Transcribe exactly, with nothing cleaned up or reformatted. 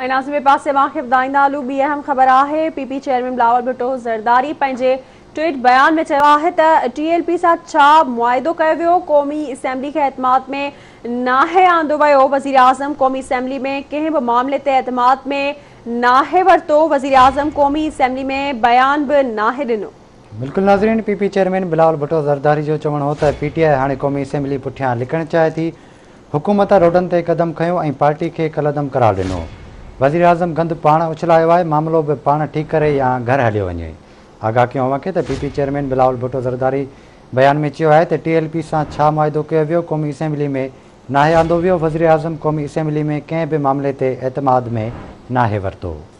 नाज़िम पासे ॿुधाईंदालू ॿी अहम ख़बर आहे। पीपी चेयरमैन बिलावल भुट्टो ज़रदारी पंहिंजे ट्वीट बयान में चयो आहे त टीएलपी सां छा मुआइदो कयो वियो, क़ौमी असेंबली खे एतमाद में नाहे आंदो वियो। वज़ीर आज़म क़ौमी असेंबली में कंहिं बि मामले ते एतमाद में नाहे वरितो। वज़ीर आज़म क़ौमी असेंबली में बयान बि नाहे ॾिनो। बिल्कुल नाज़रीन, पीपी चेयरमैन बिलावल भुट्टो ज़रदारी जो चवणु हो त पीटीआई हाणे क़ौमी असेंबली पुठियां लिकणु चाहे थी। हुकूमत रोडनि ते क़दम खयो ऐं पार्टी खे कलदम करार ॾिनो। वज़ीर आज़म गंद पाण उछलायो आहे, मामिलो बि पाण ठीकु करे या घर हलियो वञे। आगाह कयो वखे त पीपी चेयरमैन बिलावल भुट्टो ज़रदारी बयान में चयो आहे त टीएलपी सां छा मुआइदो कयो वियो, क़ौमी असेंबली में नाहे आंदो वियो। वज़ीर आज़म क़ौमी असेंबली में कंहिं बि मामले ते एतमाद में नाहे वरितो।